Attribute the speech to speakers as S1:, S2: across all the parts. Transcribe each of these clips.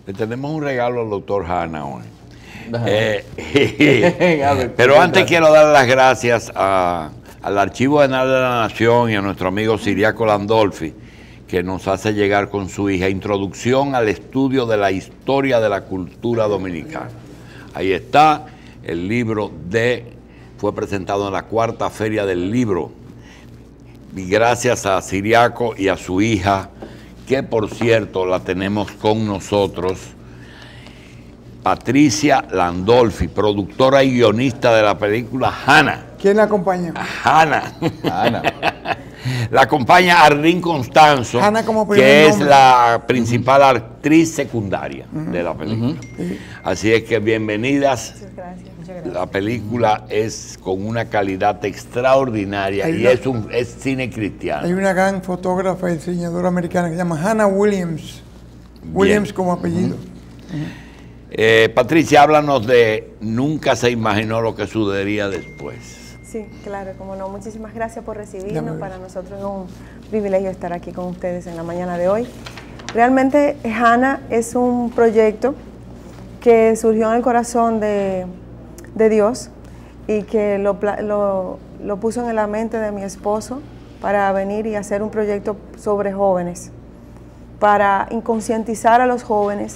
S1: Le tenemos un regalo al doctor Hanna hoy.
S2: Ver,
S1: pero antes quiero dar las gracias al Archivo General de la Nación y a nuestro amigo Ciriaco Landolfi, que nos hace llegar con su hija Introducción al estudio de la historia de la cultura dominicana. Ahí está, el libro fue presentado en la 4ª Feria del Libro. Y gracias a Ciriaco y a su hija, que por cierto la tenemos con nosotros, Patricia Landolfi, productora y guionista de la película Hanna.
S3: ¿Quién la acompaña?
S1: Hanna. La acompaña Arlene Constanzo, que es la principal actriz secundaria de la película. Así es que bienvenidas.
S4: Muchas gracias. Muchas gracias.
S1: La película es con una calidad extraordinaria y es cine cristiano.
S3: Hay una gran fotógrafa y diseñadora americana que se llama Hannah Williams. Williams como apellido.
S1: Patricia, háblanos de Nunca se imaginó lo que sucedería después.
S4: Sí, claro, como no. Muchísimas gracias por recibirnos. Para nosotros es un privilegio estar aquí con ustedes en la mañana de hoy. Realmente Hanna es un proyecto que surgió en el corazón de Dios y que lo puso en la mente de mi esposo para venir y hacer un proyecto sobre jóvenes, para concientizar a los jóvenes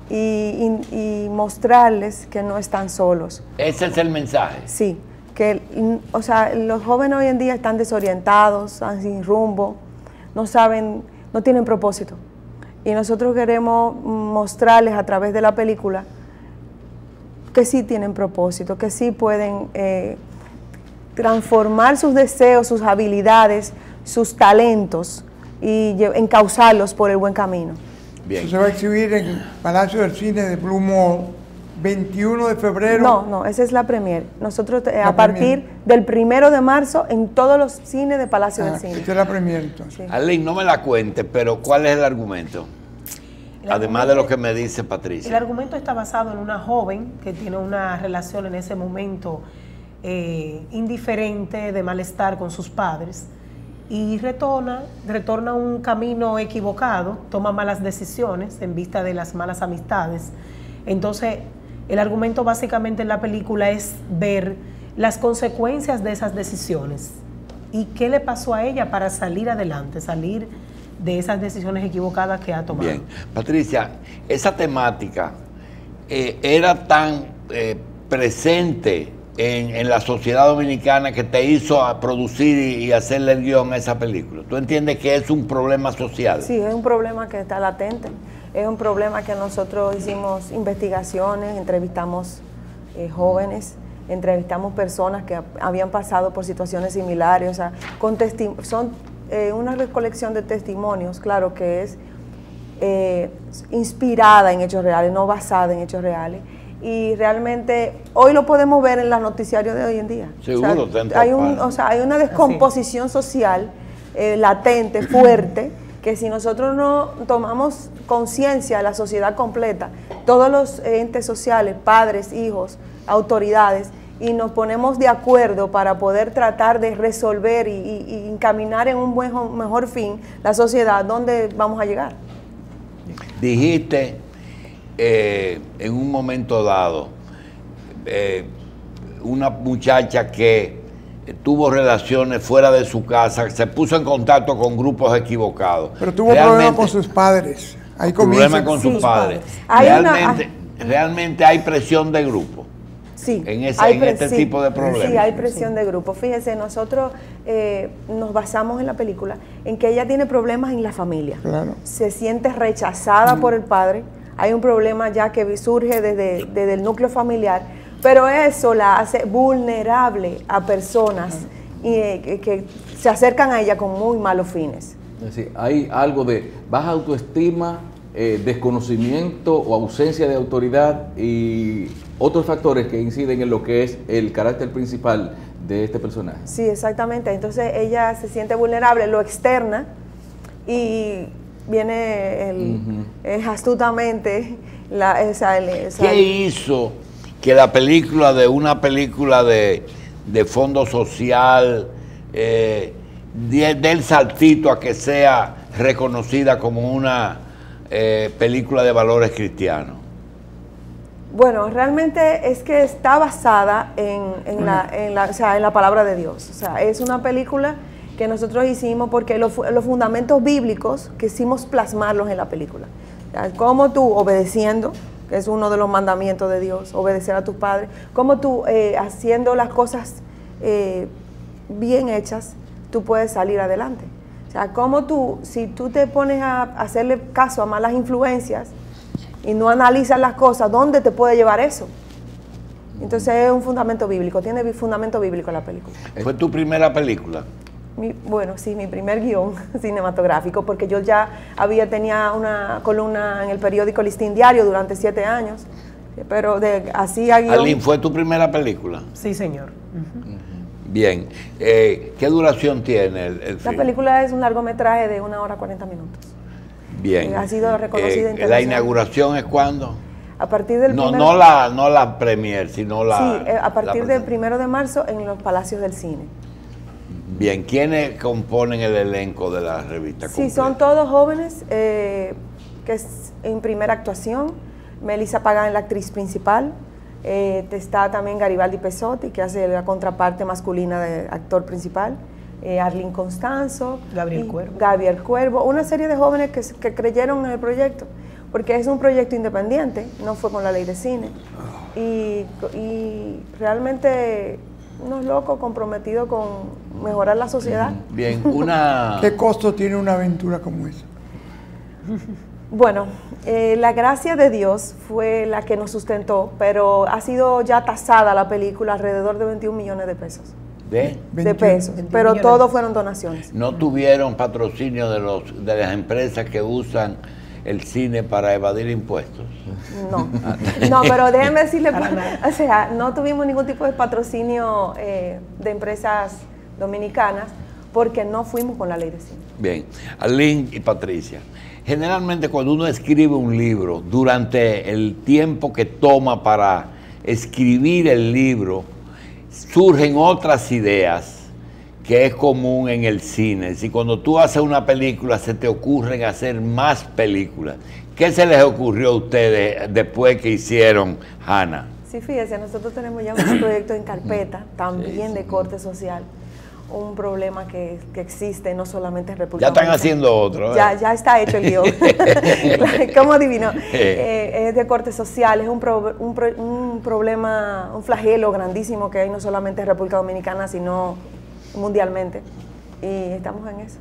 S4: y mostrarles que no están solos.
S1: ¿Ese es el mensaje?
S4: Sí, que los jóvenes hoy en día están desorientados, están sin rumbo, no saben, no tienen propósito. Y nosotros queremos mostrarles a través de la película que sí tienen propósito, que sí pueden transformar sus deseos, sus habilidades, sus talentos y encauzarlos por el buen camino.
S1: Bien.
S3: Eso se va a exhibir en el Palacio del Cine de Blue Mall, 21 de febrero.
S4: No, esa es la premier. Nosotros a partir del 1 de marzo en todos los cines de Palacio del Cine.
S3: Esta es la premier entonces.
S4: Sí.
S1: Arlene, no me la cuente, pero ¿cuál es el argumento? Además de lo que me dice Patricia.
S5: El argumento está basado en una joven que tiene una relación en ese momento indiferente, de malestar con sus padres, y retorna a un camino equivocado, toma malas decisiones en vista de las malas amistades. Entonces, el argumento básicamente en la película es ver las consecuencias de esas decisiones y qué le pasó a ella para salir adelante, salir de esas decisiones equivocadas que ha tomado.
S1: Bien, Patricia, esa temática era tan presente en la sociedad dominicana que te hizo a producir y hacerle el guión a esa película. ¿Tú entiendes que es un problema social?
S4: Sí, es un problema que está latente. Es un problema que nosotros hicimos investigaciones, entrevistamos jóvenes, entrevistamos personas que habían pasado por situaciones similares, o sea, son una recolección de testimonios, claro que es inspirada en hechos reales, no basada en hechos reales. Y realmente hoy lo podemos ver en los noticiarios de hoy en día.
S1: Seguro,
S4: hay una descomposición social latente, fuerte, que si nosotros no tomamos conciencia de la sociedad completa, todos los entes sociales, padres, hijos, autoridades, y nos ponemos de acuerdo para poder tratar de resolver y encaminar en un mejor fin la sociedad, ¿dónde vamos a llegar?
S1: Dijiste en un momento dado una muchacha que tuvo relaciones fuera de su casa, se puso en contacto con grupos equivocados.
S3: Pero tuvo problemas con sus padres. Ahí
S1: problemas con sus padres. Realmente hay presión de grupo.
S4: Sí,
S1: en este tipo de problemas.
S4: Sí, hay presión de grupo. Fíjese, nosotros nos basamos en la película en que ella tiene problemas en la familia.
S3: Claro.
S4: Se siente rechazada por el padre. Hay un problema ya que surge desde el núcleo familiar, pero eso la hace vulnerable a personas que se acercan a ella con muy malos fines.
S2: Es decir, hay algo de baja autoestima, desconocimiento o ausencia de autoridad y otros factores que inciden en lo que es el carácter principal de este personaje. Sí,
S4: exactamente. Entonces ella se siente vulnerable, lo externa y viene astutamente
S1: ¿Qué hizo que la película de fondo social dé el saltito a que sea reconocida como una película de valores cristianos?
S4: Bueno, realmente es que está basada en la palabra de Dios. O sea, es una película que nosotros hicimos porque los fundamentos bíblicos quisimos plasmarlos en la película. O sea, cómo tú, obedeciendo, que es uno de los mandamientos de Dios, obedecer a tus padres, cómo tú, haciendo las cosas bien hechas, tú puedes salir adelante. O sea, cómo tú, si tú te pones a hacerle caso a malas influencias y no analizas las cosas, ¿dónde te puede llevar eso? Entonces es un fundamento bíblico, tiene fundamento bíblico la película.
S1: ¿Fue tu primera película?
S4: Bueno, sí, mi primer guión cinematográfico, porque yo ya tenía una columna en el periódico Listín Diario durante 7 años, pero así a guión.
S1: Aline, ¿fue tu primera película?
S5: Sí, señor.
S1: Bien. ¿Qué duración tiene el film?
S4: La película es un largometraje de 1 hora 40 minutos.
S1: Bien.
S4: Ha sido reconocida internacionalmente.
S1: ¿La inauguración es cuándo?
S4: A partir del
S1: no la premier, sino la...
S4: Sí, a partir del 1 de marzo en los Palacios del Cine.
S1: Bien, ¿quiénes componen el elenco de la revista?
S4: Sí,
S1: completa?
S4: son todos jóvenes, que es en primera actuación. Melissa Pagán es la actriz principal. Está también Garibaldi Pesotti, que hace la contraparte masculina del actor principal. Arlene Constanzo. Gabriel Cuervo. Una serie de jóvenes que creyeron en el proyecto, porque es un proyecto independiente, no fue con la ley de cine. Y realmente unos locos comprometidos con mejorar la sociedad.
S1: Bien,
S3: ¿Qué costo tiene una aventura como esa?
S4: Bueno, la gracia de Dios fue la que nos sustentó, pero ha sido ya tasada la película alrededor de 21 millones de pesos. De pesos, pero todos fueron donaciones.
S1: ¿No tuvieron patrocinio de las empresas que usan el cine para evadir impuestos?
S4: No, pero déjenme decirle, o sea, no tuvimos ningún tipo de patrocinio de empresas dominicanas porque no fuimos con la ley de cine.
S1: Bien, Aline y Patricia, generalmente cuando uno escribe un libro, durante el tiempo que toma para escribir el libro, surgen otras ideas que es común en el cine. Si cuando tú haces una película se te ocurren hacer más películas, ¿qué se les ocurrió a ustedes después que hicieron Hannah?
S4: Sí, fíjense, nosotros tenemos ya un proyecto en carpeta, también de corte social, un problema que existe no solamente en República
S1: Ya están
S4: Dominicana.
S1: Haciendo otro.
S4: Ya está hecho el guión. ¿Cómo adivino? Es de corte social, es un problema, un flagelo grandísimo que hay no solamente en República Dominicana, sino mundialmente. Y estamos en eso.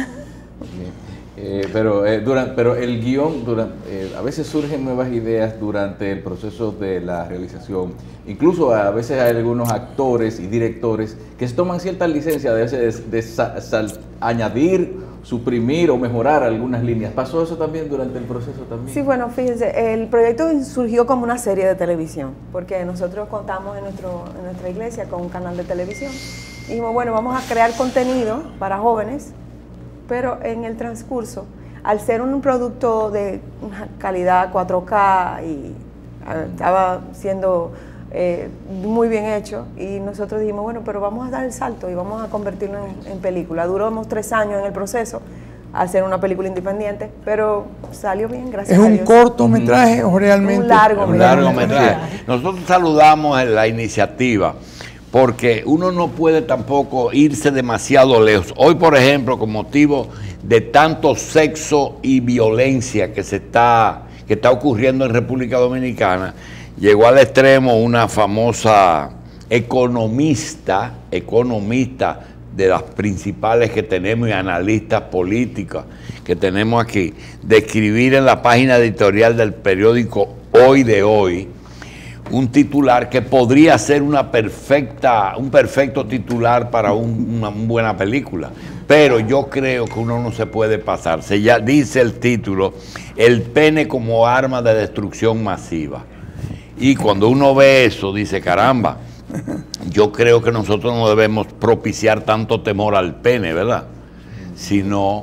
S2: Pero el guión, a veces surgen nuevas ideas durante el proceso de la realización. Incluso a veces hay algunos actores y directores que se toman ciertas licencias de añadir, suprimir o mejorar algunas líneas. ¿Pasó eso también durante el proceso también?
S4: Sí, bueno, fíjense, el proyecto surgió como una serie de televisión, porque nosotros contamos en nuestra iglesia con un canal de televisión. Y dijimos, bueno, vamos a crear contenido para jóvenes, pero en el transcurso, al ser un producto de calidad 4K y estaba siendo muy bien hecho, y nosotros dijimos, bueno, pero vamos a dar el salto y vamos a convertirlo en película. Duramos 3 años en el proceso, hacer una película independiente, pero salió bien, gracias a Dios.
S3: ¿Es un cortometraje o realmente?
S4: Un largometraje.
S1: Nosotros saludamos en la iniciativa, porque uno no puede tampoco irse demasiado lejos. Hoy, por ejemplo, con motivo de tanto sexo y violencia que está ocurriendo en República Dominicana, llegó al extremo una famosa economista de las principales que tenemos y analistas políticas que tenemos aquí, de escribir en la página editorial del periódico Hoy de Hoy, un titular que podría ser un perfecto titular para una buena película. Pero yo creo que uno no se puede pasar. Ya dice el título, el pene como arma de destrucción masiva. Y cuando uno ve eso, dice, caramba, yo creo que nosotros no debemos propiciar tanto temor al pene, ¿verdad? Sino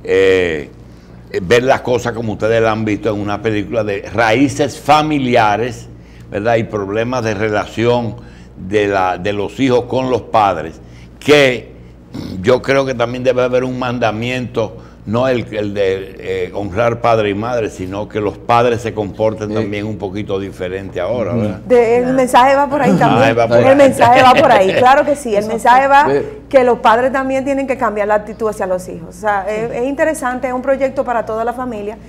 S1: ver las cosas como ustedes la han visto en una película de raíces familiares, ¿verdad? Y problemas de relación de los hijos con los padres, que yo creo que también debe haber un mandamiento no el de honrar padre y madre, sino que los padres se comporten también un poquito diferente ahora, ¿verdad?
S4: El mensaje va por ahí también.
S1: El
S4: mensaje va por ahí, claro que sí. El mensaje va que los padres también tienen que cambiar la actitud hacia los hijos. O sea, es interesante, es un proyecto para toda la familia.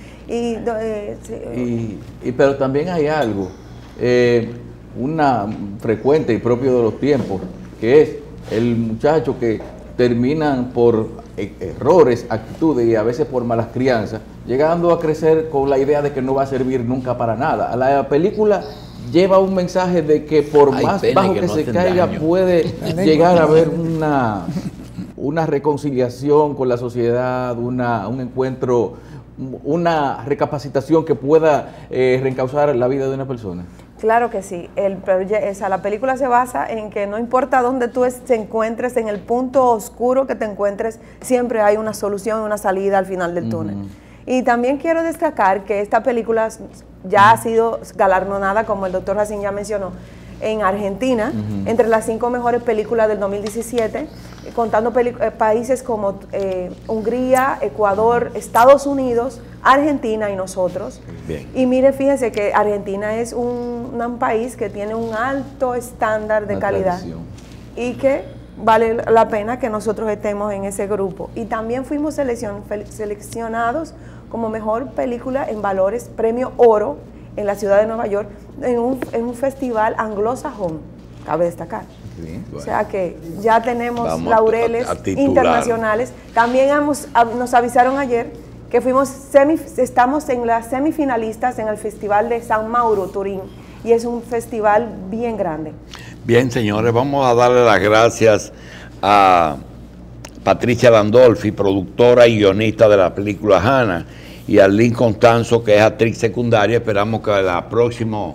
S2: Pero también hay algo, una frecuente y propio de los tiempos, que es el muchacho que terminan por errores, actitudes y a veces por malas crianzas, llegando a crecer con la idea de que no va a servir nunca para nada. La película lleva un mensaje de que por más bajo que se caiga puede llegar a haber una reconciliación con la sociedad, un encuentro, una recapacitación que pueda reencauzar la vida de una persona.
S4: Claro que sí. La película se basa en que no importa dónde tú te encuentres, en el punto oscuro que te encuentres, siempre hay una solución, una salida al final del túnel. Y también quiero destacar que esta película ya ha sido galardonada, como el doctor Racine ya mencionó, en Argentina, entre las 5 mejores películas del 2017, contando países como Hungría, Ecuador, Estados Unidos, Argentina y nosotros.
S1: Bien.
S4: Y mire, fíjense que Argentina es un país que tiene un alto estándar de calidad tradición. Y que vale la pena que nosotros estemos en ese grupo. Y también fuimos seleccionados como mejor película en valores, premio oro, en la ciudad de Nueva York, en un festival anglosajón, cabe destacar.
S2: Bien,
S4: bueno. O sea que ya tenemos laureles internacionales. También nos avisaron ayer que estamos en las semifinalistas en el Festival de San Mauro, Turín, y es un festival bien grande.
S1: Bien, señores, vamos a darle las gracias a Patricia Landolfi, productora y guionista de la película Hannah, y a Arlene Constanzo, que es actriz secundaria. Esperamos que la próxima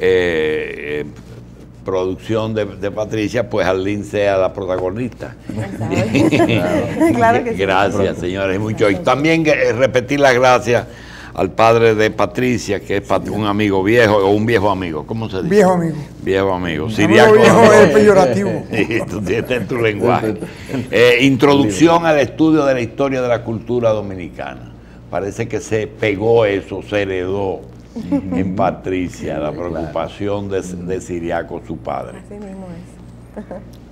S1: producción de Patricia, pues Arlene sea la protagonista.
S4: Claro que sí.
S1: Gracias, señores, mucho. Y también repetir las gracias al padre de Patricia, que es un amigo viejo, o un viejo amigo, ¿cómo se dice?
S3: Viejo amigo.
S1: Viejo amigo.
S3: Siriaco viejo es peyorativo.
S1: Está en tu lenguaje. Introducción al estudio de la historia de la cultura dominicana. Parece que se pegó eso, se heredó en Patricia, la preocupación de Siriaco, su padre.
S4: Así mismo es.